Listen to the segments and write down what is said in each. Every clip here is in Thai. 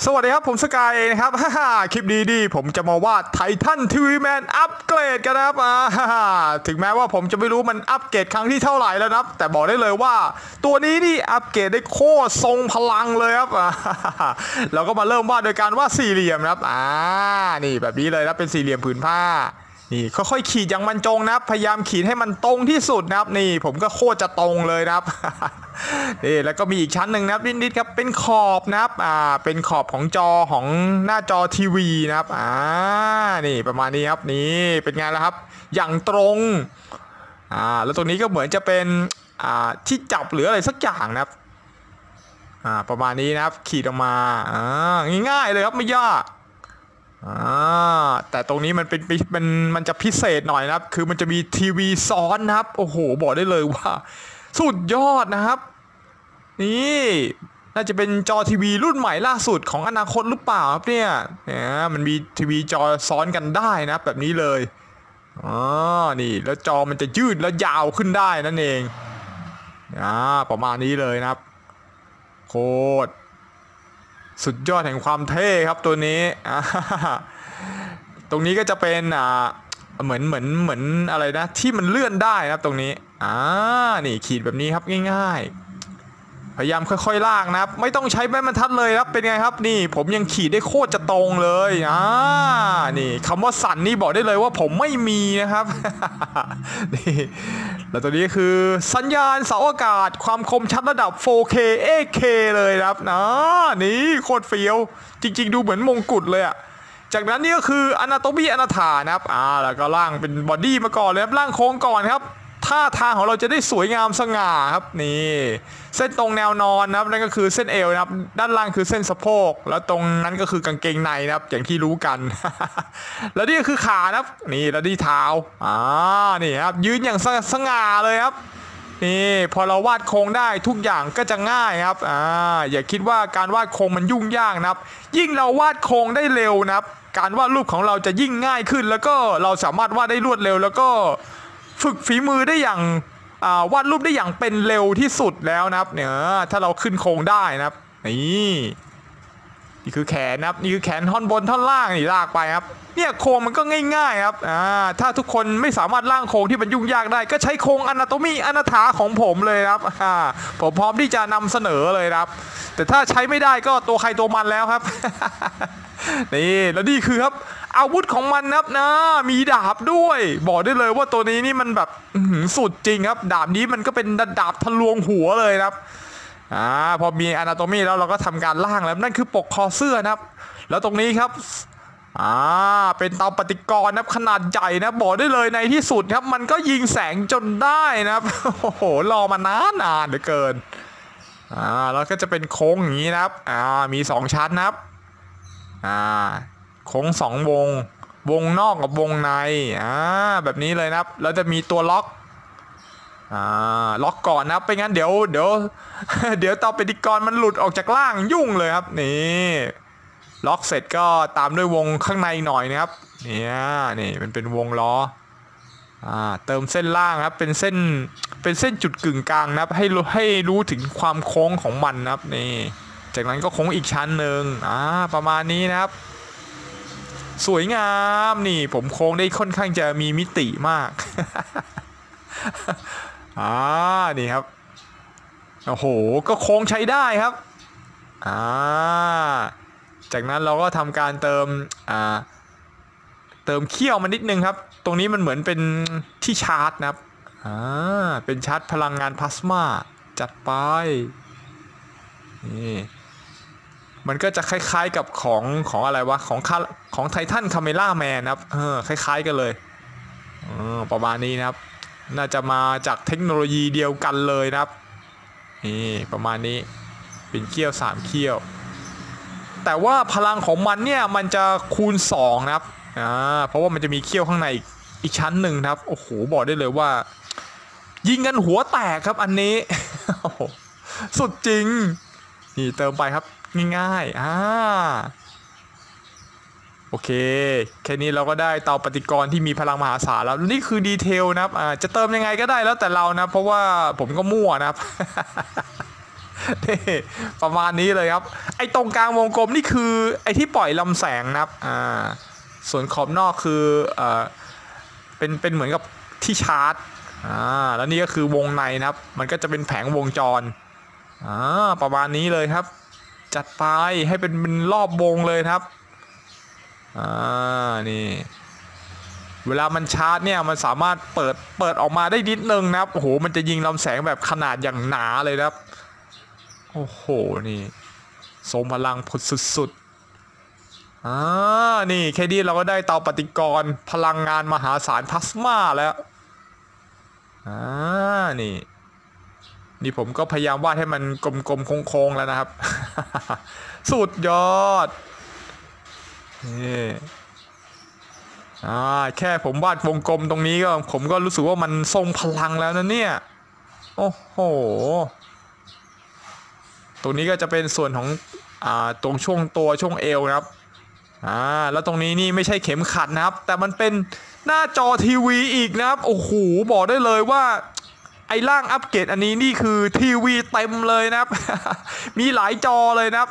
สวัสดีครับผมสกายเองนะครับคลิปนี้ผมจะมาวาดไททันทีวีแมนอัปเกรดกันนะครับถึงแม้ว่าผมจะไม่รู้มันอัปเกรดครั้งที่เท่าไหร่แล้วนะครับแต่บอกได้เลยว่าตัวนี้อัปเกรดได้โคตรทรงพลังเลยครับเราก็มาเริ่มวาดโดยการวาดสี่เหลี่ยมนะครับนี่แบบนี้เลยนะเป็นสี่เหลี่ยมผืนผ้านี่ค่อยๆขีดอย่างบรรจงนะครับพยายามขีดให้มันตรงที่สุดนะครับนี่ผมก็โคตรจะตรงเลยนะครับนี่แล้วก็มีอีกชั้นหนึ่งนะครับนิดๆครับเป็นขอบนะครับเป็นขอบของจอของหน้าจอทีวีนะครับนี่ประมาณนี้ครับนี่เป็นไงล่ะครับอย่างตรงแล้วตรงนี้ก็เหมือนจะเป็นที่จับหรืออะไรสักอย่างนะครับประมาณนี้นะครับขีดออกมาง่ายๆเลยครับไม่ยากแต่ตรงนี้มันจะพิเศษหน่อยนะครับคือมันจะมีทีวีซ้อนนะครับโอ้โหบอกได้เลยว่าสุดยอดนะครับนี่น่าจะเป็นจอทีวีรุ่นใหม่ล่าสุดของอนาคตหรือเปล่าครับเนี่ยมันมีทีวีจอซ้อนกันได้นะแบบนี้เลยนี่แล้วจอมันจะยืดแล้วยาวขึ้นได้นั่นเองประมาณนี้เลยนะครับโคตรสุดยอดแห่งความเท่ครับตัวนี้ตรงนี้ก็จะเป็นเหมือนอะไรนะที่มันเลื่อนได้นะครับตรงนี้นี่ขีดแบบนี้ครับง่ายๆพยายามค่อยๆลากนะครับไม่ต้องใช้ไม้บรรทัดเลยครับเป็นไงครับนี่ผมยังขีดได้โคตรจะตรงเลยนี่คำว่าสั่นนี่บอกได้เลยว่าผมไม่มีนะครับนี่แล้วตัวนี้คือสัญญาณเสาอากาศความคมชัดระดับ 4K 8K เลยครับนี่โคตรเฟี้ยวจริงๆดูเหมือนมงกุฎเลยอะจากนั้นนี่ก็คือ Anatomy อนาถานะครับแล้วก็ล่างเป็นบอดี้มาก่อนเลยครับล่างโค้งก่อนครับท่าทางของเราจะได้สวยงามสง่าครับนี่เส้นตรงแนวนอนนะครับนั่นก็คือเส้นเอวนะครับด้านล่างคือเส้นสะโพกแล้วตรงนั้นก็คือกางเกงในนะครับอย่างที่รู้กัน แล้วนี่ก็คือขานะครับนี่แล้วที่เท้านี่ครับยืนอย่างสง่าเลยครับนี่พอเราวาดโครงได้ทุกอย่างก็จะง่ายครับอย่าคิดว่าการวาดโครงมันยุ่งยากนะครับยิ่งเราวาดโครงได้เร็วนะครับการวาดรูปของเราจะยิ่งง่ายขึ้นแล้วก็เราสามารถวาดได้รวดเร็วแล้วก็ฝึกฝีมือได้อย่างวาดรูปได้อย่างเป็นเร็วที่สุดแล้วนะครับเนี่ยถ้าเราขึ้นโครงได้นะครับนี่คือแขนนะครับนี่คือแขนท่อนบนท่อนล่างนี่ลากไปครับเนี่ยโครงมันก็ง่ายๆครับถ้าทุกคนไม่สามารถร่างโครงที่มันยุ่งยากได้ก็ใช้โครงอนาโตมีอนาถาของผมเลยครับผมพร้อมที่จะนำเสนอเลยครับแต่ถ้าใช้ไม่ได้ก็ตัวใครตัวมันแล้วครับ นี่แล้วนี่คือครับอาวุธของมันนะครับมีดาบด้วยบอกได้เลยว่าตัวนี้นี่มันแบบสุดจริงครับดาบนี้มันก็เป็นดาบทะลวงหัวเลยครับพอมีอนาโตมีแล้วเราก็ทำการล่างแล้วนั่นคือปกคอเสื้อนะครับแล้วตรงนี้ครับเป็นเตาปฏิกรณ์นะครับขนาดใหญ่นะบอกได้เลยในที่สุดครับมันก็ยิงแสงจนได้นะครับโอ้โหรอมานานเหลือเกินแล้วก็จะเป็นโค้งอย่างนี้นะครับมี2ชั้นนะครับโค้งวงนอกกับวงในแบบนี้เลยนะครับแล้วจะมีตัวล็อกล็อกก่อนนะครับไม่งั้นเดี๋ยวเตาปฏิกรณ์มันหลุดออกจากล่างยุ่งเลยครับนี่ล็อกเสร็จก็ตามด้วยวงข้างในหน่อยนะครับนี่มันเป็นวงล้อเติมเส้นล่างครับเป็นเส้นจุดกึ่งกลางนะครับให้รู้ถึงความโค้งของมันนะครับนี่จากนั้นก็โค้งอีกชั้นหนึ่งประมาณนี้นะครับสวยงามนี่ผมโค้งได้ค่อนข้างจะมีมิติมาก นี่ครับโอ้โหก็โค้งใช้ได้ครับจากนั้นเราก็ทำการเติมเขี้ยวมานิดนึงครับตรงนี้มันเหมือนเป็นที่ชาร์จนะครับเป็นชาร์จพลังงานพลาสมาจัดไปนี่มันก็จะคล้ายๆกับของอะไรวะของไททันคาเมล่าแมนนะครับคล้ายๆกันเลยประมาณนี้นะครับน่าจะมาจากเทคโนโลยีเดียวกันเลยนะครับนี่ประมาณนี้เป็นเขี้ยว3เขี้ยวแต่ว่าพลังของมันเนี่ยมันจะคูณ2นะครับเพราะว่ามันจะมีเขี้ยวข้างในอีกชั้นหนึ่งครับโอ้โหบอกได้เลยว่ายิงกันหัวแตกครับอันนี้ สุดจริงนี่เติมไปครับง่ายๆโอเคแค่นี้เราก็ได้เตาปฏิกรณ์ที่มีพลังมหาศาลแล้วนี่คือดีเทลนะครับจะเติมยังไงก็ได้แล้วแต่เรานะเพราะว่าผมก็มั่วนะครับนี่ประมาณนี้เลยครับไอ้ตรงกลางวงกลมนี่คือไอ้ที่ปล่อยลำแสงนะครับส่วนขอบนอกคือเป็นเหมือนกับที่ชาร์จแล้วนี่ก็คือวงในนะครับมันก็จะเป็นแผงวงจรประมาณนี้เลยครับจัดไปให้เป็นรอบวงเลยครับนี่เวลามันชาร์จเนี่ยมันสามารถเปิดออกมาได้นิดนึงนะครับโอ้โหมันจะยิงลำแสงแบบขนาดอย่างหนาเลยครับโอ้โหนี่ทรงพลังผุดสุดๆนี่แค่นี้เราก็ได้เตาปฏิกรณ์พลังงานมหาศาลพลาสมาแล้วนี่ผมก็พยายามวาดให้มันกลมๆโค้งๆแล้วนะครับ สุดยอดนี่แค่ผมวาดวงกลมตรงนี้ก็ผมก็รู้สึกว่ามันทรงพลังแล้วนะเนี่ยโอ้โหตรงนี้ก็จะเป็นส่วนของตรงช่วงเอวนะครับแล้วตรงนี้นี่ไม่ใช่เข็มขัดนะครับแต่มันเป็นหน้าจอทีวีอีกนะครับโอ้โหบอกได้เลยว่าไอ้ร่างอัปเกรดอันนี้นี่คือทีวีเต็มเลยนะครับ มีหลายจอเลยนะครับ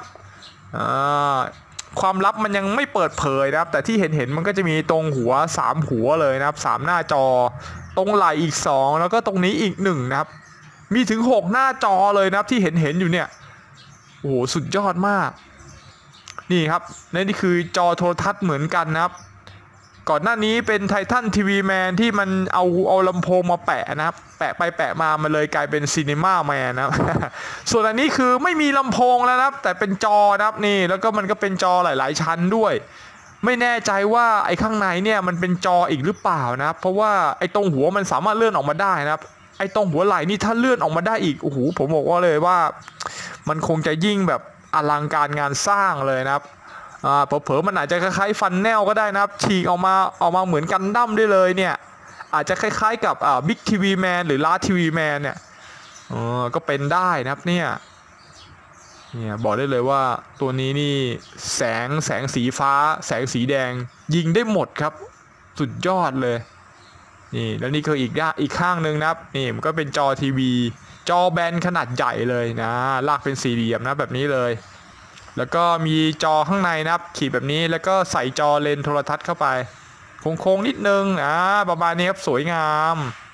ความลับมันยังไม่เปิดเผยนะครับแต่ที่เห็นมันก็จะมีตรงหัว3หัวเลยนะครับ3หน้าจอตรงไหล่อีก2แล้วก็ตรงนี้อีก1นะครับมีถึง6หน้าจอเลยนะครับที่เห็นอยู่เนี่ยโอ้โหสุดยอดมากนี่ครับนี่คือจอโทรทัศน์เหมือนกันนะครับก่อนหน้านี้เป็นไททันทีวีแมนที่มันเอาลำโพงมาแปะนะครับแปะไปแปะมามันเลยกลายเป็นซีนีมาแมนนะครับ ส่วนอันนี้คือไม่มีลำโพงแล้วนะครับแต่เป็นจอนะครับนี่แล้วก็มันก็เป็นจอหลายๆชั้นด้วยไม่แน่ใจว่าไอ้ข้างในเนี่ยมันเป็นจออีกหรือเปล่านะครับเพราะว่าไอ้ตรงหัวมันสามารถเลื่อนออกมาได้นะครับไอ้ตรงหัวไหล่นี่ถ้าเลื่อนออกมาได้อีกโอ้โหผมบอกว่าเลยว่ามันคงจะยิ่งแบบอลังการงานสร้างเลยนะครับเผลอๆมันอาจจะคล้ายๆฟันแนลก็ได้นะครับฉีกออกมาเหมือนกันดั้มได้เลยเนี่ยอาจจะคล้ายๆกับบิ๊กทีวีแมนหรือลาร์ทีวีแมนเนี่ยก็เป็นได้นะครับเนี่ยบอกได้เลยว่าตัวนี้นี่แสงสีฟ้าแสงสีแดงยิงได้หมดครับสุดยอดเลยนี่แล้วนี่คืออีกข้างหนึ่งนะครับนี่มันก็เป็นจอทีวีจอแบนขนาดใหญ่เลยนะลากเป็นสี่เหลี่ยมนะแบบนี้เลยแล้วก็มีจอข้างในนะครับขีดแบบนี้แล้วก็ใส่จอเลนส์โทรทัศน์เข้าไปโค้งๆนิดนึงประมาณนี้ครับสวยงาม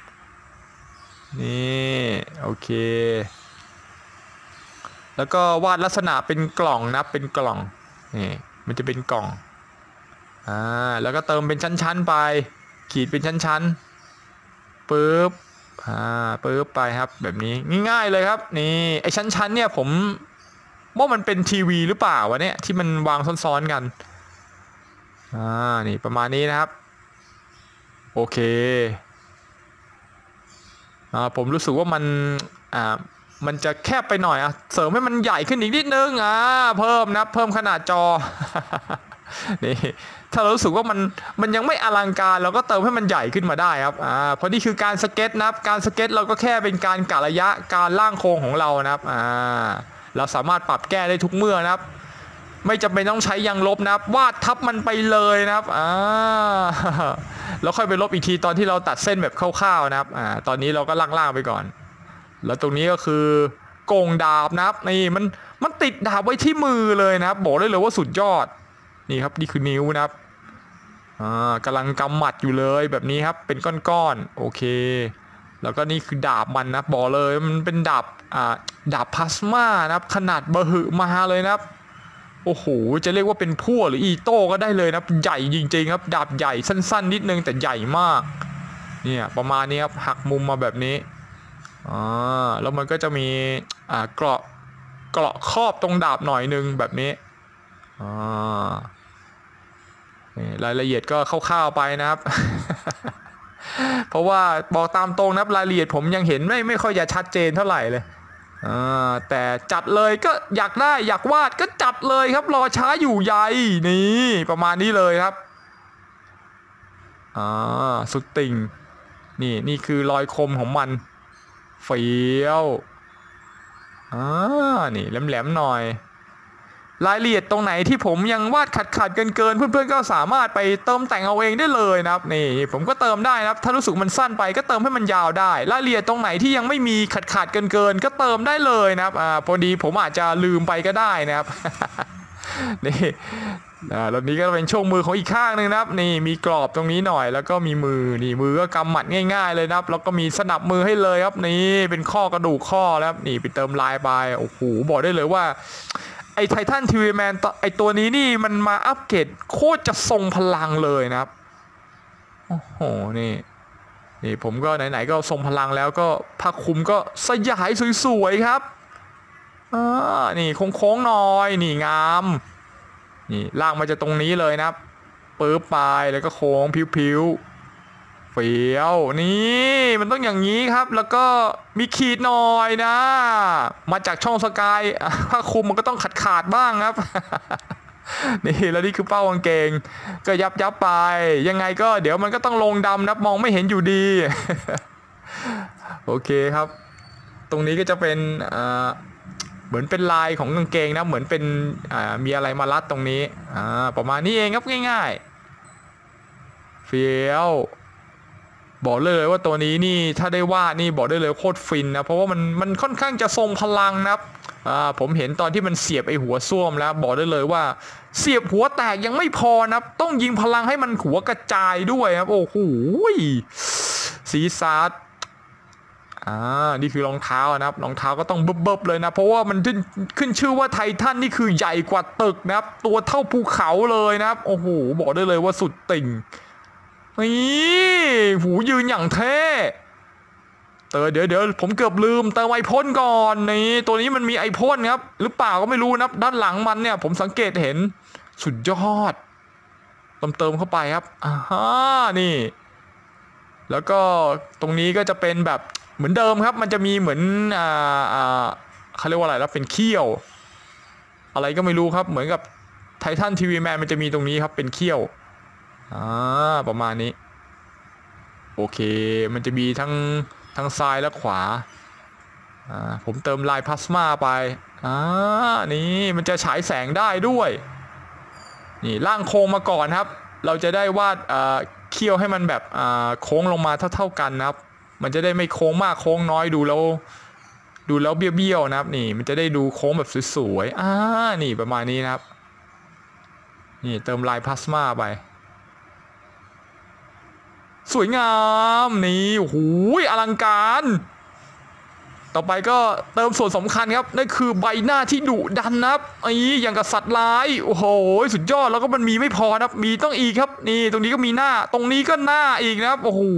นี่โอเคแล้วก็วาดลักษณะเป็นกล่องนะเป็นกล่องนี่มันจะเป็นกล่องแล้วก็เติมเป็นชั้นๆไปขีดเป็นชั้นๆปึ๊บปึ๊บไปครับแบบนี้ง่ายๆเลยครับนี่ไอ้ชั้นๆเนี่ยผมว่ามันเป็นทีวีหรือเปล่าวะเนี่ยที่มันวางซ้อนๆกันนี่ประมาณนี้นะครับโอเคผมรู้สึกว่ามันจะแคบไปหน่อยเสริมให้มันใหญ่ขึ้นอีกนิดนึงเพิ่มขนาดจอ นี่ถ้าเรารู้สึกว่ามันยังไม่อลังการเราก็เติมให้มันใหญ่ขึ้นมาได้ครับเพราะนี่คือการสเก็ตนะครับการสเก็ตเราก็แค่เป็นการกะระยะการล่างโครงของเรานะครับเราสามารถปรับแก้ได้ทุกเมื่อนะครับไม่จำเป็นต้องใช้ยางลบนะครับวาดทับมันไปเลยนะครับแล้วค่อยไปลบอีกทีตอนที่เราตัดเส้นแบบคร่าวๆนะครับตอนนี้เราก็ล่างๆไปก่อนแล้วตรงนี้ก็คือโกงดาบนะครับนี่มันติดดาบไว้ที่มือเลยนะครับบอกได้เลยว่าสุดยอดนี่ครับนี่คือนิ้วนะครับกำลังกำหมัดอยู่เลยแบบนี้ครับเป็นก้อนๆโอเคแล้วก็นี่คือดาบมันนะบอกเลยมันเป็นดาบพลาสมานะครับขนาดบะหึมาเลยนะครับโอ้โหจะเรียกว่าเป็นพั่วหรืออีโต้ก็ได้เลยนะใหญ่จริงๆครับดาบใหญ่สั้นๆนิดนึงแต่ใหญ่มากเนี่ยประมาณนี้ครับหักมุมมาแบบนี้แล้วมันก็จะมีเกราะครอบตรงดาบหน่อยนึงแบบนี้รายละเอียดก็คร่าวๆไปนะครับ เพราะว่าบอกตามตรงนะรายละเอียดผมยังเห็นไม่ค่อยจะชัดเจนเท่าไหร่เลยแต่จัดเลยก็อยากวาดก็จัดเลยครับรอช้าอยู่ใยนี่ประมาณนี้เลยครับสุดติ่งนี่คือรอยคมของมันเฟี้ยวนี่แหลมๆหน่อยรายละเอียดตรงไหนที่ผมยังวาดขาดเกินเพื่อนๆก็สามารถไปเติมแต่งเอาเองได้เลยนะครับนี่ผมก็เติมได้นะครับถ้ารู้สึกมันสั้นไปก็เติมให้มันยาวได้รายละเอียดตรงไหนที่ยังไม่มีขาดเกินก็เติมได้เลยนะครับพอดีผมอาจจะลืมไปก็ได้นะครับ นี่แล้วนี้ก็เป็นช่วงมือของอีกข้างหนึ่งนะครับนี่มีกรอบตรงนี้หน่อยแล้วก็มีมือนี่มือก็กำหมัดง่ายๆเลยนะครับแล้วก็มีสนับมือให้เลยครับนี่เป็นข้อกระดูกข้อแล้วนี่ไปเติมลายไปโอ้โหบอกได้เลยว่าไอ้ไททันทีวีแมนไอ้ตัวนี้นี่มันมาอัปเกรดโคตรจะทรงพลังเลยนะครับโอ้โหนี่ผมก็ไหนๆก็ทรงพลังแล้วก็ผ้าคลุมก็สยายสวยๆครับนี่โค้งๆหน่อยนี่งามนี่ลากมาจากตรงนี้เลยนะครับปึ๊บไปแล้วก็โค้งผิวเฟี้ยวนี่มันต้องอย่างนี้ครับแล้วก็มีขีดหน่อยนะมาจากช่องสกายผ้าคลุมมันก็ต้องขาดบ้างครับ นี่แล้วนี่คือเป้ากางเกงก็ยับไปยังไงก็เดี๋ยวมันก็ต้องลงดำนะมองไม่เห็นอยู่ดี โอเคครับตรงนี้ก็จะเป็นเหมือนเป็นลายของกางเกงนะเหมือนเป็นมีอะไรมารัดตรงนี้ประมาณนี้เองครับง่ายๆเฟี้ยวบอกเลยว่าตัวนี้นี่ถ้าได้วาดนี่บอกได้เลยโคตรฟินนะเพราะว่ามันค่อนข้างจะทรงพลังนะครับผมเห็นตอนที่มันเสียบไอหัวส้วมแล้วบอกได้เลยว่าเสียบหัวแตกยังไม่พอนะต้องยิงพลังให้มันหัวกระจายด้วยครับโอ้โหซีซาร์นี่คือรองเท้านะครับรองเท้าก็ต้องเบิบเลยนะเพราะว่ามันขึ้นชื่อว่าไททันนี่คือใหญ่กว่าตึกนะครับตัวเท่าภูเขาเลยนะครับโอ้โหบอกได้เลยว่าสุดติ่งนี่หูยืนอย่างเท่เดี๋ยวผมเกือบลืมเติมไอพ่นก่อนนี่ตัวนี้มันมีไอพ่นครับหรือเปล่าก็ไม่รู้นะด้านหลังมันเนี่ยผมสังเกตเห็นสุดยอดเติมเข้าไปครับนี่แล้วก็ตรงนี้ก็จะเป็นแบบเหมือนเดิมครับมันจะมีเหมือนเขาเรียกว่าอะไรแล้วเป็นเขี้ยวอะไรก็ไม่รู้ครับเหมือนกับไททันทีวีแมนมันจะมีตรงนี้ครับเป็นเขี้ยวประมาณนี้โอเคมันจะมีทั้งซ้ายและขวาผมเติมลายพลาสมาไปนี่มันจะฉายแสงได้ด้วยนี่ล่างโค้งมาก่อนครับเราจะได้วาดเขี้ยวให้มันแบบโค้งลงมาเท่ากันนะครับมันจะได้ไม่โค้งมากโค้งน้อยดูแล้วเบี้ยวๆนะครับนี่มันจะได้ดูโค้งแบบสวยๆนี่ประมาณนี้นะครับนี่เติมลายพลาสมาไปสวยงามนี่โอ้โหอลังการต่อไปก็เติมส่วนสำคัญครับนั่นคือใบหน้าที่ดุดันนะครับอย่างกับสัตว์ร้ายโอ้โหสุดยอดแล้วก็มันมีไม่พอนะครับมีต้องอีกครับนี่ตรงนี้ก็มีหน้าตรงนี้ก็หน้าอีกนะครับโอ้โห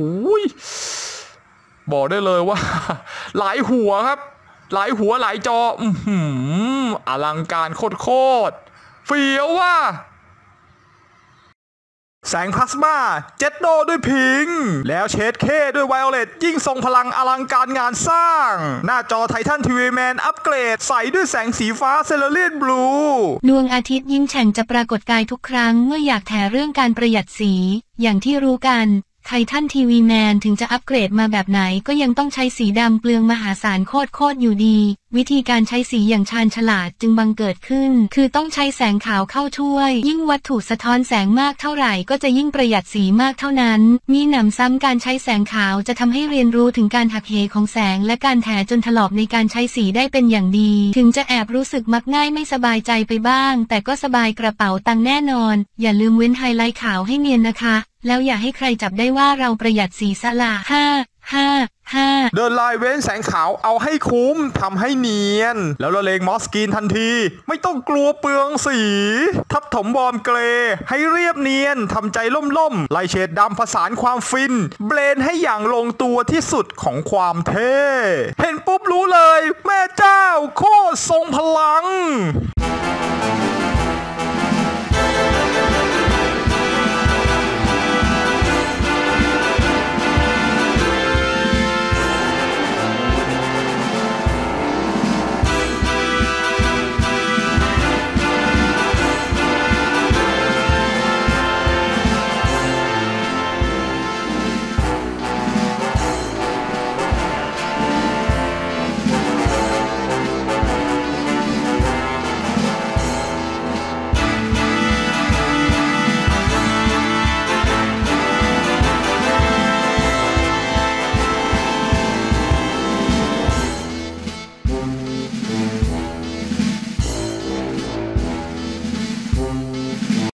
บอกได้เลยว่าหลายหัวครับหลายหัวหลายจออลังการโคตรเฟี้ยวว่ะแสงพลาสมาเจ็ดโดด้วยพิงแล้วเชดเคด้วยไวโอเลตยิ่งทรงพลังอลังการงานสร้างหน้าจอไททันทีวีแมนอัปเกรดใส่ด้วยแสงสีฟ้าเซเลเรียนบลูดวงอาทิตย์ยิ้มแฉ่งจะปรากฏกายทุกครั้งเมื่ออยากแถเรื่องการประหยัดสีอย่างที่รู้กันไททันทีวีแมนถึงจะอัปเกรดมาแบบไหนก็ยังต้องใช้สีดำเปลืองมหาศาลโคตรอยู่ดีวิธีการใช้สีอย่างชาญฉลาดจึงบังเกิดขึ้นคือต้องใช้แสงขาวเข้าช่วยยิ่งวัตถุสะท้อนแสงมากเท่าไหร่ก็จะยิ่งประหยัดสีมากเท่านั้นมีหนำซ้ำการใช้แสงขาวจะทำให้เรียนรู้ถึงการหักเหของแสงและการแถจนถลอกในการใช้สีได้เป็นอย่างดีถึงจะแอบรู้สึกมักง่ายไม่สบายใจไปบ้างแต่ก็สบายกระเป๋าตังค์แน่นอนอย่าลืมเว้นไฮไลท์ขาวให้เนียนนะคะแล้วอย่าให้ใครจับได้ว่าเราประหยัดสีสละ5 เดินลายเว้นแสงขาวเอาให้คุ้มทำให้เนียนแล้วละเลงมอสกรีนทันทีไม่ต้องกลัวเปลืองสีทับถมวอร์มเกรย์ให้เรียบเนียนทำใจล่มไล่เฉดดำผสานความฟินเบลนให้อย่างลงตัวที่สุดของความเท่เห็นปุ๊บรู้เลยแม่เจ้าโคตรทรงพลัง